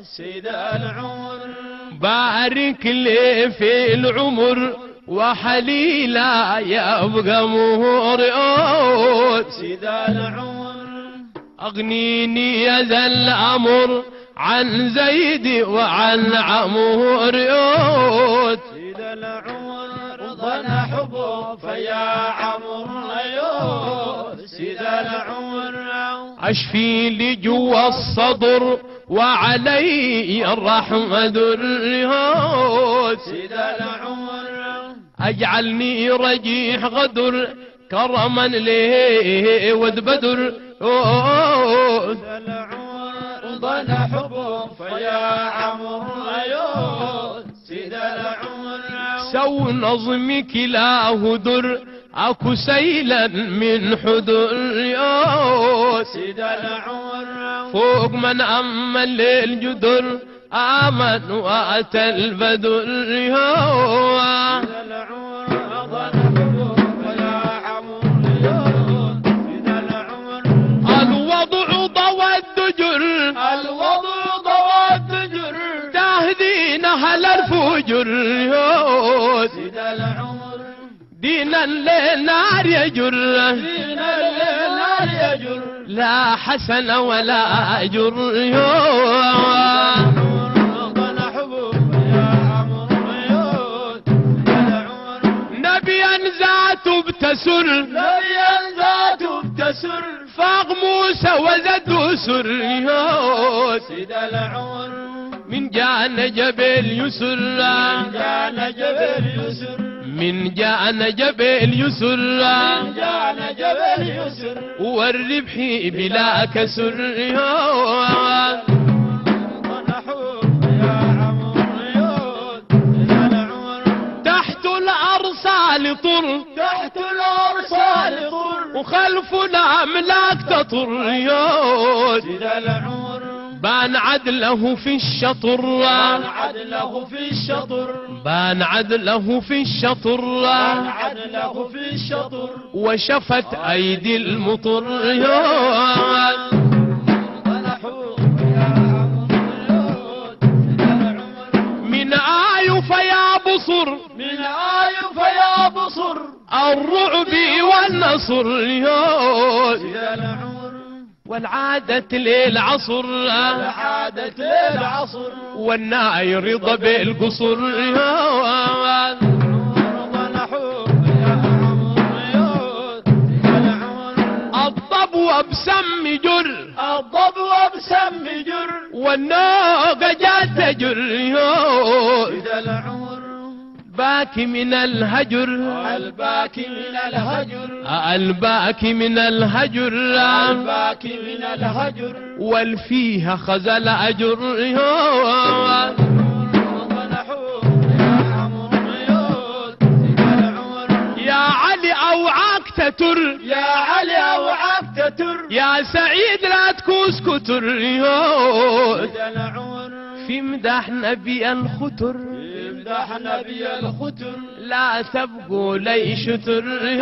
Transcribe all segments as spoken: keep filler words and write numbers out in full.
سيد العمر بارك لي في العمر وحليلا يبقى مهور سيد العمر أغنيني يا ذا الأمر عن زيد وعن عمور سيد العمر ظن حبه فيا عمر سيد العمر أشفي لي جوا الصدر وعلي الرحمة الرهود سيد العمر أجعلني رجيح غدر كرما ليه ود بدر سيد العمر ظن حبه فيا عمر سيد العمر سو نظمك لا هدر اكو سيلا من حدر سيد العمر فوق من امن للجدر امن واتى البدر سيد العمر ظن حبه فيا عمر سيد العمر الوضع ضوى الدجر الوضع ضوى الدجر تهدين اهل الفجر سيد العمر دينا للنار يجر دينا للنار يجر لا حسن ولا أجر ظن حبه يا عمر نبيا ذاته بتسر نبيا ذاته بتسر فاق موسى وزد سر سيد العمر من جاء جبل يسر من جاء جبل يسر من جاء جبل يسر من جاء جبل يسر والربح بلا كسر تحت الأرصال طر تحت الأرصال طر وخلفنا أملاك تطر سيد العمر بان عدله في الشطر بان عدله في الشطر بان عدله في الشطر بان عدله في الشطر وشفت أيدي المطر من آي فيا بصر من آي فيا بصر الرعب والنصر سيد العمر والعادة للعصر والعادة للعصر والناي رضا بالقصر الضب وبسم جر الضب وبسم جر والنوق جات تجر سيد العمر باكي من الهجر الباكي من الهجر الباكي من الهجر الباكي من الهجر والفيها خزل أجر يا علي أوعاك تتر يا علي أوعاك تتر يا سعيد لا تكوس كتر سيد العمر في مدح نبي الخطر يمدح نبي الختر لا تبقوا لي شتر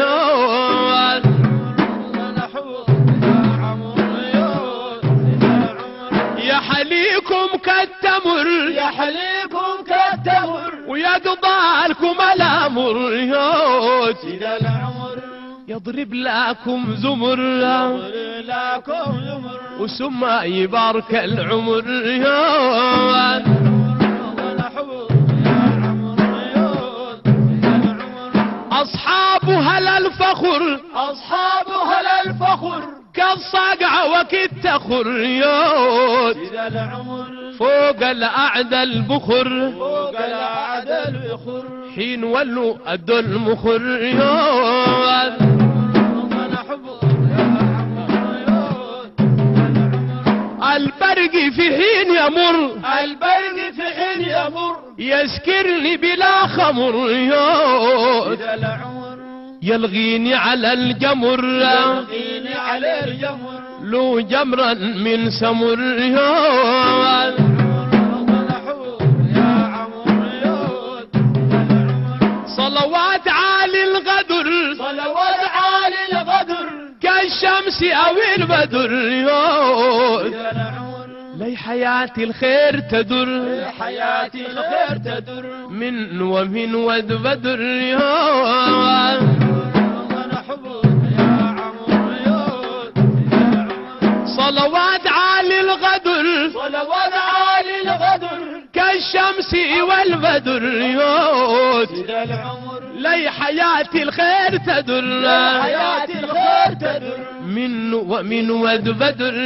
يا حليكم كالتمر يا حليكم كالتمر ويقضى لكم الامر سيد العمر يضرب لكم زمر يضرب لكم زمر وسما يبارك العمر أصحاب هل الفخر أصحاب هل الفخر كالصقع وكالتخر سيد العمر فوق الأعدى البخر فوق الأعدى البخر حين ولوا أدوا المخر البرق في حين يمر البرق في حين يمر يسكرني بلا خمر سيد العمر يلغيني على الجمر يلغيني على الجمر لو جمرا من سمر صلوات عالي الغدر صلوات عالي الغدر كالشمس او البدر لي حياتي الخير تدر حياتي الخير تدر من ومن ود بدر وانا حبوب يا عمر يود صلوات عالي الغدر صلوات عالي الغدر كالشمس والبدر يود سيد العمر لي حياتي الخير تدر حياتي الخير تدر من ومن ود بدر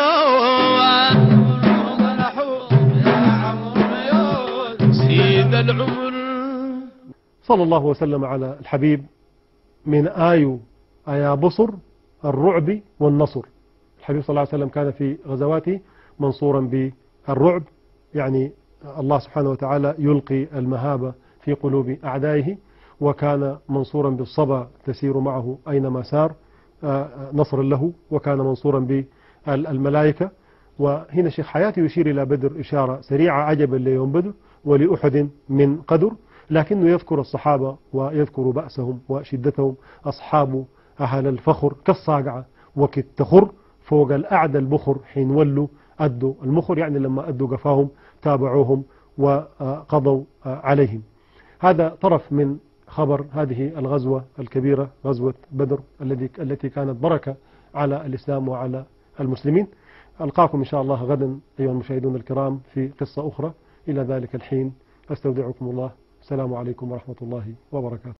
وانا حبوب يا عمر يود سيد العمر. صلى الله وسلم على الحبيب. من آي آيا بصر الرعب والنصر. الحبيب صلى الله عليه وسلم كان في غزواته منصورا بالرعب، يعني الله سبحانه وتعالى يلقي المهابة في قلوب أعدائه، وكان منصورا بالصبا تسير معه أينما سار نصرا له، وكان منصورا بالملائكة. وهنا شيخ حياتي يشير إلى بدر إشارة سريعة عجبا ليوم بدر ولأحد من قدر، لكنه يذكر الصحابة ويذكر بأسهم وشدتهم. أصحاب أهل الفخر كالصاقعة وكالتخر فوق الأعدى البخر حين ولوا أدوا المخر، يعني لما أدوا قفاهم تابعوهم وقضوا عليهم. هذا طرف من خبر هذه الغزوة الكبيرة، غزوة بدر التي كانت بركة على الإسلام وعلى المسلمين. ألقاكم إن شاء الله غدا أيها المشاهدون الكرام في قصة أخرى. إلى ذلك الحين أستودعكم الله. السلام عليكم ورحمة الله وبركاته.